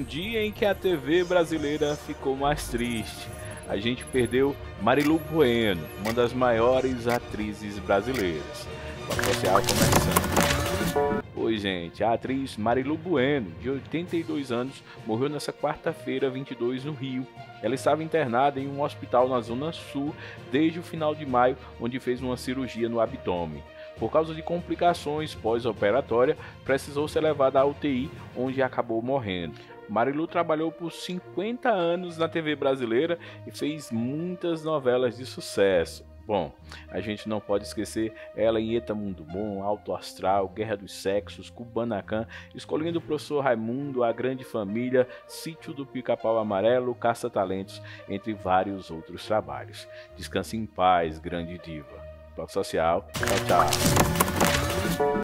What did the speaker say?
dia em que a TV brasileira ficou mais triste. A gente perdeu Marilu Bueno, uma das maiores atrizes brasileiras. Papo Social começando. Oi, gente, a atriz Marilu Bueno, de 82 anos, morreu nesta quarta-feira, 22, no Rio. Ela estava internada em um hospital na Zona Sul desde o final de maio, onde fez uma cirurgia no abdômen. Por causa de complicações pós-operatórias, precisou ser levada à UTI, onde acabou morrendo. Marilu trabalhou por 50 anos na TV brasileira e fez muitas novelas de sucesso. Bom, a gente não pode esquecer ela em Eita Mundo Bom, Alto Astral, Guerra dos Sexos, Kubanacan, Escolhendo o Professor Raimundo, A Grande Família, Sítio do Pica-Pau Amarelo, Caça-Talentos, entre vários outros trabalhos. Descanse em paz, grande diva. Papo Social, tchau, tchau.